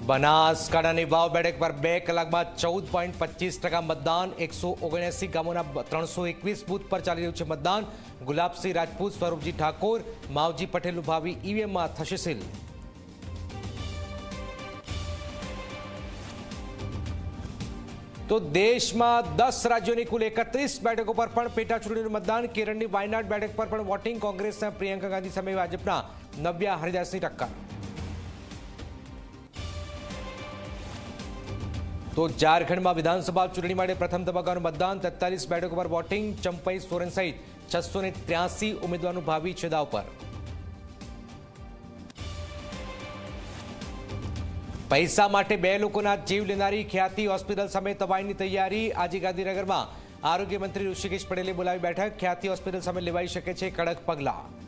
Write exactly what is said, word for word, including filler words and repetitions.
બનાસકાંઠાની વાવ બેઠક પર બે કલાકમાં ચૌદ પોઈન્ટ પચીસ ટકા મતદાન એકસો ઓગણસી ગામોના ત્રણસો એકવીસ બૂથ પર ચાલી રહ્યું છે મતદાન। ગુલાબસિંહ રાજપૂત, સ્વરૂપજી ઠાકોર, માવજી પટેલનું ભાવિ ઈવીએમમાં થશે સીલ। तो देश में दस राज्यों की कुल एकत्रीस बैठकों पर पण पेटा चूंटणीनुं मतदान। केरल की वायनाड बैठक पर पण वोटिंग। कांग्रेस प्रियंका गांधी सामे भाजपना नव्या हरिदासनी टक्कर। तो झारखंड में विधानसभा चूंटणी माटे प्रथम तबक्कानुं मतदान। तेतालीस बैठकों पर वोटिंग। चंपई सोरेन सहित छसो ने त्र्यासी उम्मीदवारों भावी छे दाव पर। पैसा माटे बे लोकोना जीव लेनारी ख्याति होस्पिटल सामे तबाहीनी तैयारी। आज गांधीनगर में आरोग्य मंत्री ऋषिकेश पटेले बोलावी बैठक। ख्याति होस्पिटल सामे लेवाई शके छे कड़क पगला।